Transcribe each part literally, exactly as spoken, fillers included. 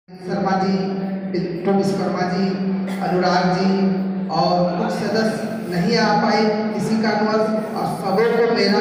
शर्मा जी, बिट्टू विश्वकर्मा जी, अनुराग जी और कुछ सदस्य नहीं आ पाए किसी कारणवश, और सबों को मेरा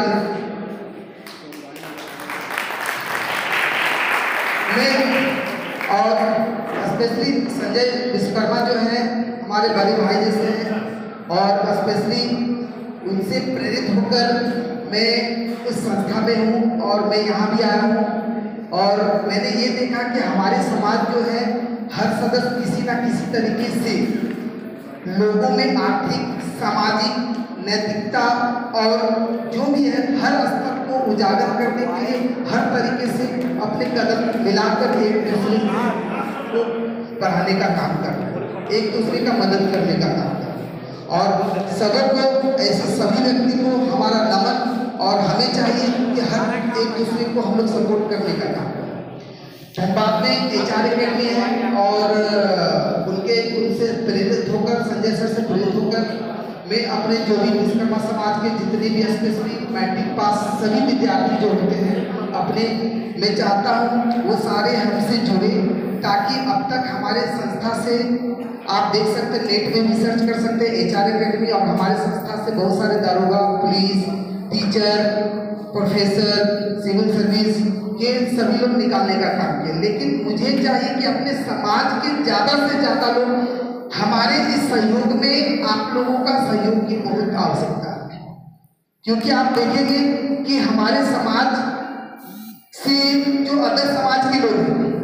मैं और स्पेशली संजय विश्वकर्मा जो है हमारे बड़े भाई जैसे हैं, और स्पेशली उनसे प्रेरित होकर मैं इस संस्था में हूँ और मैं यहाँ भी आया हूँ। और मैंने ये देखा कि हमारे समाज जो है हर सदस्य किसी ना किसी तरीके से लोगों में आर्थिक, सामाजिक, नैतिकता और जो भी है हर स्तर को उजागर करने के लिए हर तरीके से अपने कदम मिलाकर एक दूसरे को बढ़ाने का काम कर रहे हैं, एक दूसरे का मदद करने का काम कर रहे हैं। और सबों को, ऐसे सभी व्यक्ति को हमारा नमन, और हमें चाहिए कि हर एक दूसरे को हम लोग सपोर्ट करने का काम करें। धनबाद में एच आर अकेडमी है और उनके उनसे प्रेरित होकर, संजय सर से प्रेरित होकर मैं अपने जो भी विश्वकर्मा समाज के जितने भी स्पेशली मैट्रिक पास सभी विद्यार्थी जो होते हैं अपने, मैं चाहता हूँ वो सारे हमसे जुड़े, ताकि अब तक हमारे संस्था से आप देख सकते हैं, नेट में भी सर्च कर सकते हैं एच आर अकेडमी, और हमारे संस्था से बहुत सारे दारोगा, police, teacher, professor, civil service के सभी लोग निकालने का काम किया। लेकिन मुझे चाहिए कि अपने समाज के ज़्यादा से ज़्यादा लोग हमारे इस सहयोग में, आप लोगों का सहयोग की बहुत आवश्यकता है, क्योंकि आप देखेंगे कि हमारे समाज से जो अदर समाज के लोग हैं